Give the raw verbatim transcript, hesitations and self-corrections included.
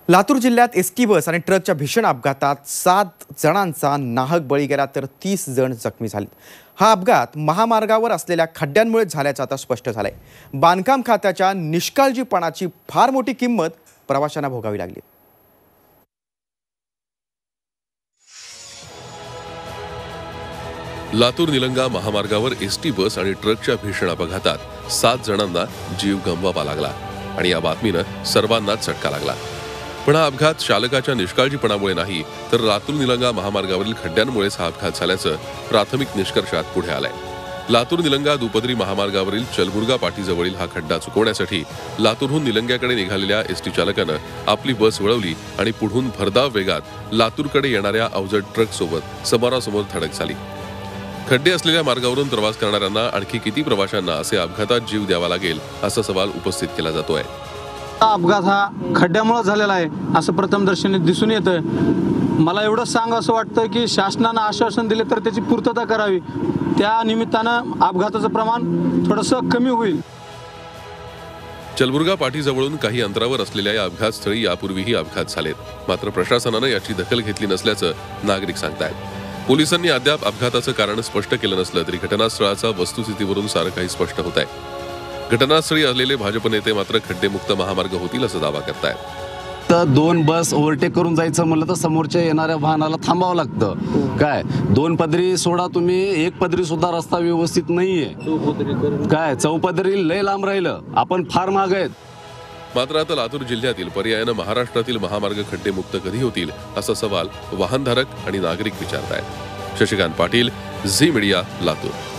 लातूर जिल्ह्यात ST bus आणि ट्रकच्या भीषण अपघातात सात जणांचा नाहक बळी गेला तर तीस जण जखमी झाले। हा अपघात महामार्गावर असलेल्या खड्ड्यांमुळे झाल्याचं आता स्पष्ट झालंय। बांधकाम खात्याच्या निष्काळजीपणाची फार मोठी किंमत प्रवाशांना भोगावी लागली। लातूर निलंगा महामार्गावर एसटी बस आणि ट्रकच्या भीषण अपघातात सात जणांना जीव गमवावा लागला आणि या बातमीनं सर्वांनाच चटका लागला। पण हा अपघात चालकाच्या निष्काळजीपणामुळे नाही तर लातूर निलंगा महामार्गावरील खड्ड्यांमुळेच हा अपघात झाल्याचं प्राथमिक निष्कर्षात पुढे आलंय। लातूर निलंगा दुपदरी महामार्गावरील चलबुर्गा पाटीजवळील हा खड्डा चुकवण्यासाठी लातूरहून निलंग्याकडे निघालेल्या एसटी चालकानं आपली बस वळवली आणि पुढून भरधाव वेगात लातूरकडे येणाऱ्या अवजड ट्रक सोबत समोरासमोर धडक झाली। खड्डे असलेल्या मार्गावरून प्रवास करणाऱ्यांना आणखी किती प्रवाशांना असे अपघातात जीव द्यावा लागेल असा सवाल उपस्थित केला जातोय। अपघात हा खड्ड्यामुळे झालेला आहे असं प्रथमदर्शनी दिसून येतं। मला एवढं सांग असं वाटतं की शासनानं आश्वासन दिले तर त्याची पूर्तता करावी, त्या निमित्तानं अपघाताचं प्रमाण थोडंसं कमी होईल। चलबुर्गा पाटीजवळून काही अंतरावर असलेल्या या अपघातस्थळी यापूर्वीही अपघात झालेत, मात्र प्रशासनानं याची दखल घेतली नसल्याचं नागरिक सांगतायत। पोलिसांनी अद्याप अपघाताचं कारण स्पष्ट केलं नसलं तरी घटनास्थळाचा वस्तुस्थितीवरून सारं काही स्पष्ट होत आहे। घटनास्थळी आलेले भाजप नेते मात्र खड्डेमुक्त महामार्ग होतील असा दावा करतायत। तर दोन बस ओव्हरटेक करून जायचं म्हणलं तर समोरच्या येणाऱ्या वाहनाला थांबावं लागतं। काय दोन पदरी सोडा तुम्ही, एक पदरी सुद्धा रस्ता व्यवस्थित नाहीये। काय चौपदरी लय लांब राहिलं, आपण फार माग आहेत। मात्र आता लातूर जिल्ह्यातील पर्यायानं महाराष्ट्रातील महामार्ग खड्डेमुक्त कधी होतील असा सवाल वाहनधारक आणि नागरिक विचारतायत। शशिकांत पाटील, झी मीडिया, लातूर।